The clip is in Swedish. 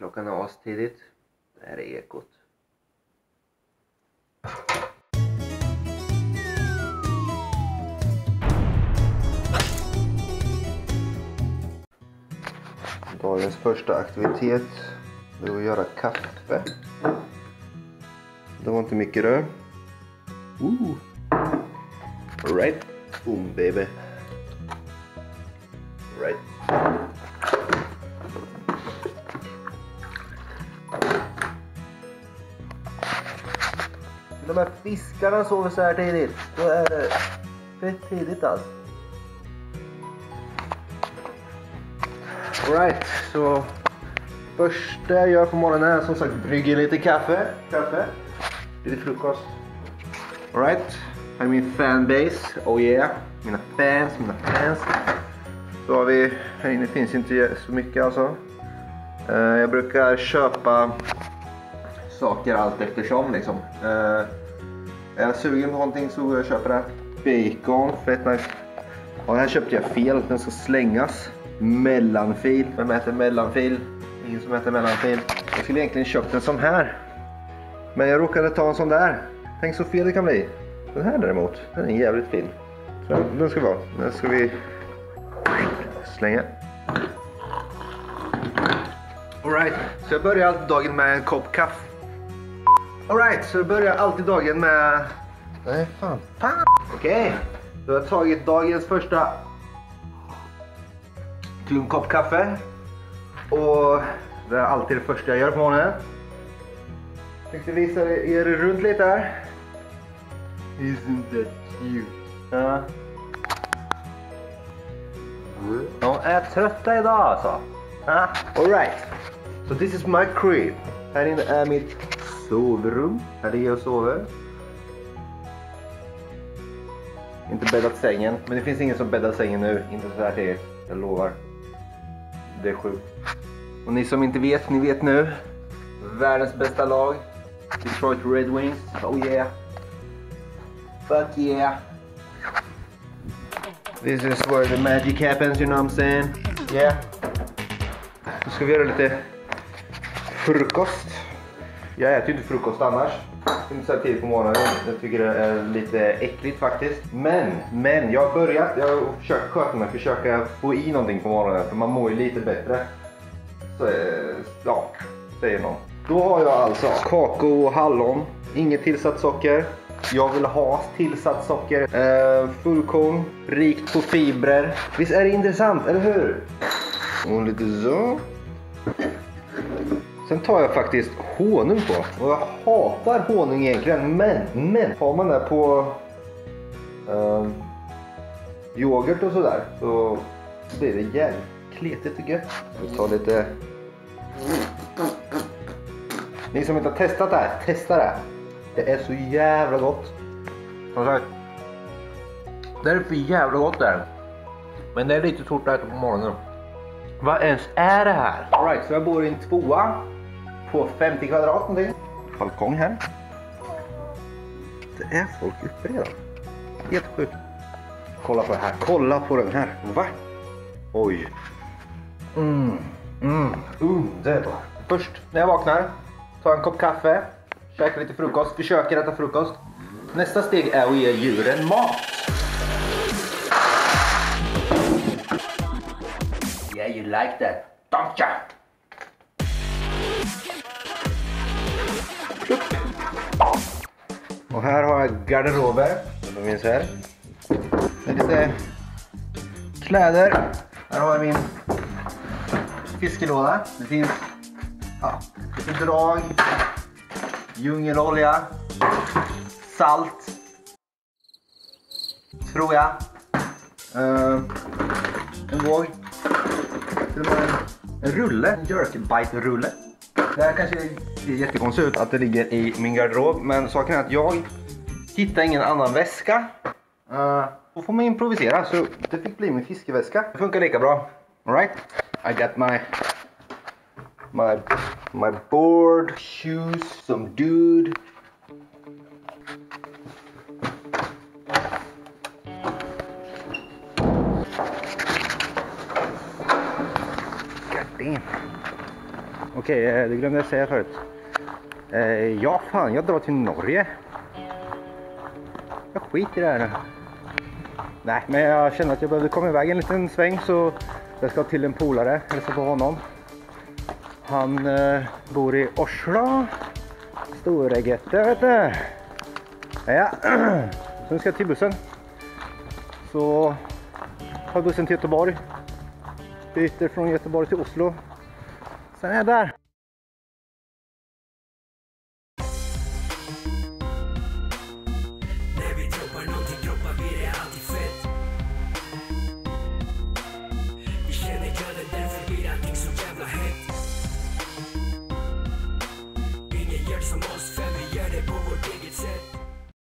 Klockan är astidigt. Det här är Ekot. Dagens första aktivitet är att göra kaffe. Det var inte mycket rör. Alright. Boom baby. Right. De här fiskarna sover så här tidigt. Då är det fett tidigt alltså. Alright, så första jag gör på morgonen är som sagt brygger lite kaffe, lite frukost. Alright, här är min fanbase, oh yeah, mina fans. Så har vi, här inne finns inte så mycket alltså. Jag brukar köpa saker allt eftersom liksom. Är jag sugen på någonting så går jag och köper det. Bacon, fett nice. Och här köpte jag fel, den ska slängas. Mellanfil, vem äter mellanfil? Ingen som äter mellanfil. Jag skulle egentligen köpt en sån här. Men jag råkade ta en sån där. Tänk så fel det kan bli. Den här däremot, den är jävligt fin. Så den ska vara, den ska vi slänga. Alright, så jag börjar alltid dagen med en kopp kaffe. Alright, så jag börjar alltid dagen med... Nej, fan. Okej, så jag har tagit dagens första kopp kaffe. Och det är alltid det första jag gör på morgonen. Jag tänkte visa er runt lite här. Isn't that cute? Ja. De är trötta idag alltså. Alright. So this is my crib. Här inne är mitt sovrum. Här ligger jag och sover. Inte bäddat sängen. Men det finns ingen som bäddar sängen nu. Inte så här till. Jag lovar. Det är sjukt. Och ni som inte vet, ni vet nu. Världens bästa lag. Detroit Red Wings. Oh yeah. Fuck yeah. This is where the magic happens, you know what I'm saying? Yeah. Nu ska vi göra lite frukost. Jag äter inte frukost annars. Inte så här tidigt på morgonen. Jag tycker det är lite äckligt faktiskt. Men jag har börjat. Jag har försökt sköta mig. Försöka få i någonting på morgonen. För man mår ju lite bättre. Så ja, säger någon. Då har jag alltså kakao och hallon. Inget tillsatt socker. Jag vill ha tillsatt socker. Fullkorn. Rikt på fibrer. Visst är det intressant, eller hur? Och lite så. Sen tar jag faktiskt honung på. Och jag hatar honung egentligen. Men har man det på yoghurt och sådär, så blir det jävligt kletigt tycker jag. Jag tar lite... Ni som inte har testat det här, testa det. Det är så jävla gott. Som sagt, det är för jävla gott där. Men det är lite torrt där på morgonen. Vad ens är det här? Alright, så jag bor i en tvåa på 50 kvadrat någonting. Balkong här. Det är folk uppe redan. Helt sjukt. Kolla på det här. Kolla på den här. Va? Oj. Det är bra. Först när jag vaknar, tar en kopp kaffe, käkar lite frukost, försöker äta frukost. Nästa steg är att ge djuren mat. Yeah, you like that, don't ya? Och här har jag garderober, som du minns här. Med lite kläder. Här har jag min fiskelåda. Det finns lite drag, djungelolja, salt, tror jag, en våg, en rulle, en jerkbite-rulle. Det här kanske ser jättekonstigt ut att det ligger i min garderob, men saken är att jag hittar ingen annan väska. Då får man improvisera, så det fick bli min fiskeväska. Det funkar lika bra. Alright, I got my board, shoes, some dude. God damn. Okej, det glömde jag säga förut. Ja, fan, jag drar till Norge. Jag skiter i det här nu. Nej, men jag känner att jag behövde komma iväg en liten sväng, så jag ska till en polare, hälsa på honom. Han bor i Oslo. Storegette, vet du. Ja, sen ska jag till bussen. Så tar bussen till Göteborg. Byter från Göteborg till Oslo. Sen är jag där.